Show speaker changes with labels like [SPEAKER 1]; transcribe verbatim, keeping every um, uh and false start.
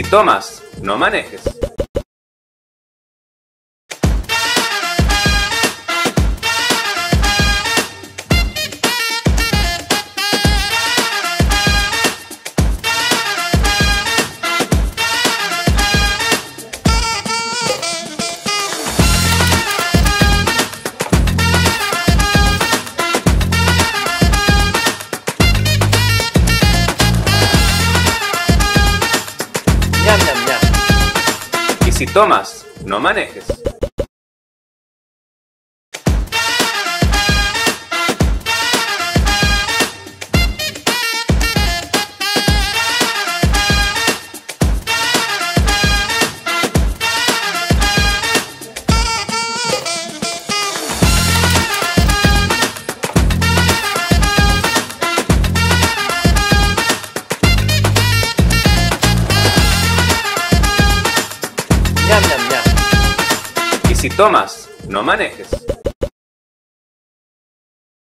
[SPEAKER 1] tomas, no manejes.
[SPEAKER 2] Ñam, ñam, ñam.
[SPEAKER 1] Y si tomas, no manejes.
[SPEAKER 2] Ñam, ñam, ñam.
[SPEAKER 1] Y si tomas, no manejes.